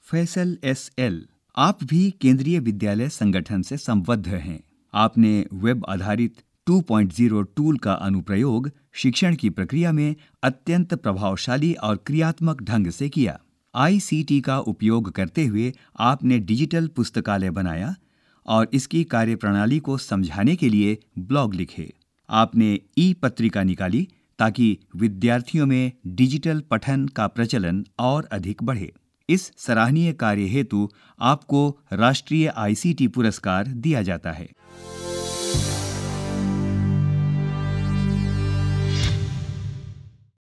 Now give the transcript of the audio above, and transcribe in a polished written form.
Faisal SL. आप भी केंद्रीय विद्यालय संगठन से संबद्ध हैं। आपने वेब आधारित 2.0 टूल का अनुप्रयोग शिक्षण की प्रक्रिया में अत्यंत प्रभावशाली और क्रियात्मक ढंग से किया। ICT का उपयोग करते हुए आपने डिजिटल पुस्तकालय बनाया और इसकी कार्यप्रणाली को समझाने के लिए ब्लॉग लिखे। आपने ई-पत्रिका निकाली ताकि विद्यार्थियों में डिजिटल पठन का प्रचलन और अधिक बढ़े। इस सराहनीय कार्य हेतु आपको राष्ट्रीय ICT पुरस्कार दिया जाता है।